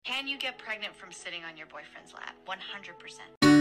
Can you get pregnant from sitting on your boyfriend's lap? 100%.